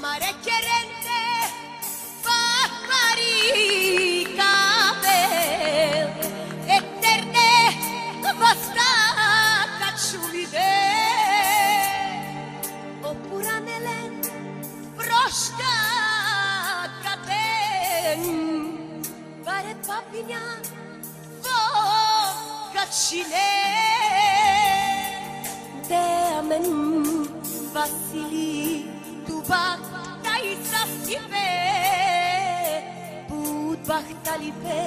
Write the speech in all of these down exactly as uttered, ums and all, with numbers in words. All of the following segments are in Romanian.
Mare querente, paparica bel, eterne vasta cacciulide, oppure nelen prosca caden, pare papignan, vo caccine, de amen Vasili. Bak naisa stipe, bud bachtalipe,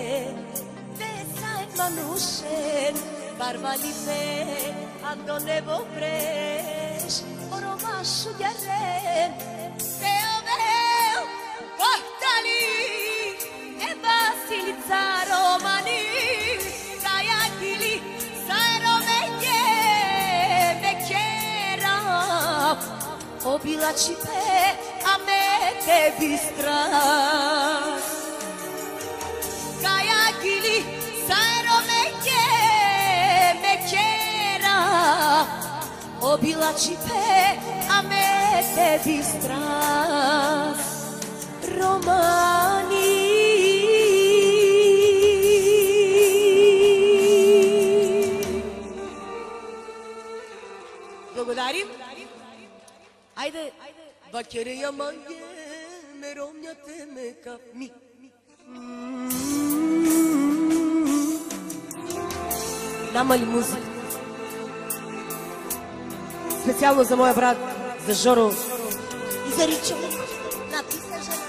desaj manushen, barbalipe, ando nebo fresh, oromashu yaren, teo veo, bachtali, e basilica romani, sayakili, sayromeye, mekera. Obila cipe a me tebi stras Kaya gili sajro me je me kjera Obila cipe a me tebi stras Romani Благодарим. Ajde, vakere yamange, meromnya teme kapmi. Намали музика. Специално за моя брат, за Жоро и за Ричо. Написа Жоро.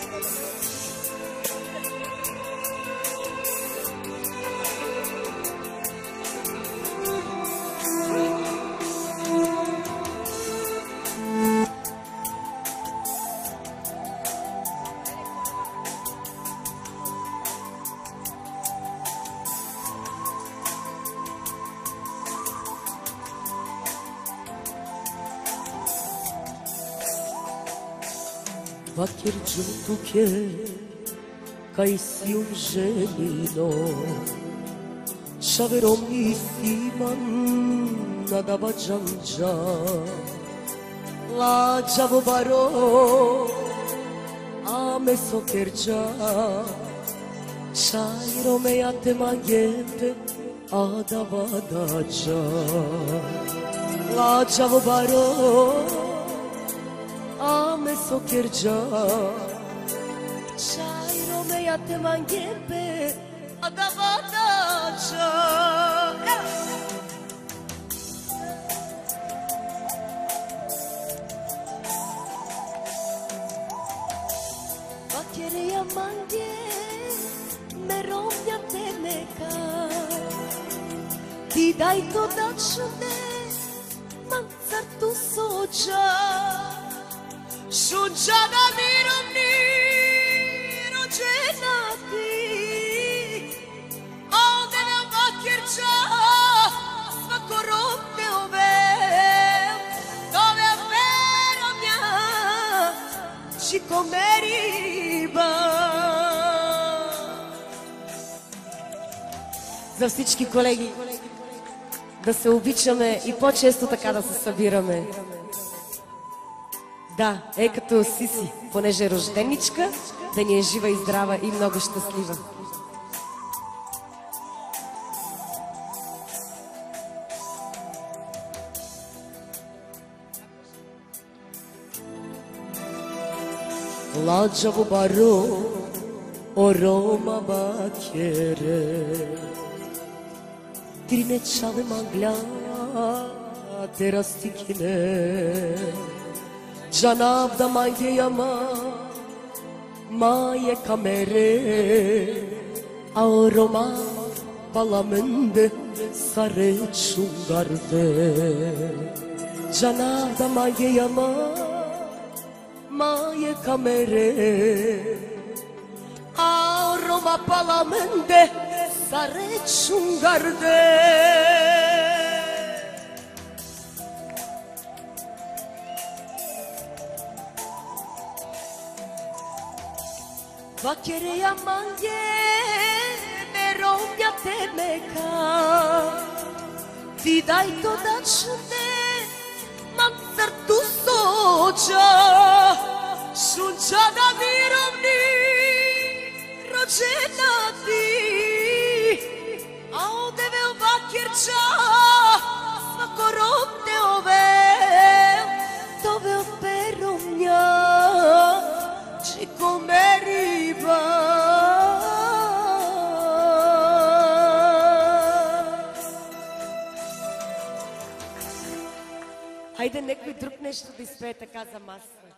Vakir giuntuke kai siu gelino Shaverom istiman nadava janja La javo baro ame sokerja Shairo me ate magete adava daja La javo baro Ame sokerja Shairo me yate mangembe Adavadaja Vakere yamange Merom yate meka Didai to dačne Mancartu sođa Šuđana mirovni rođena ti Ovde na vakirča svako rok te ovel Dove verom ja čiko meriba За всички колеги да се обичаме и по-често така да се събираме. Да, е като Сиси, понеже е рожденичка, да ни е жива и здрава и много щастлива. Lađavo baro oroma bakere Trine čave magla terastikine Canavda mange yama Maye kamere Aroma palamende Sare çungarde Canavda mange yama Maye kamere Aroma palamende Sare çungarde Vakere yamange merovja temeka Vidaj to dačne man crtu sođa sunčana mirovni, rođena ti, a odeve u vakirča, svako rovne ove, tove operomnja, čiko meriva. Ajde, nekoj drug nešto da ispее така за маса.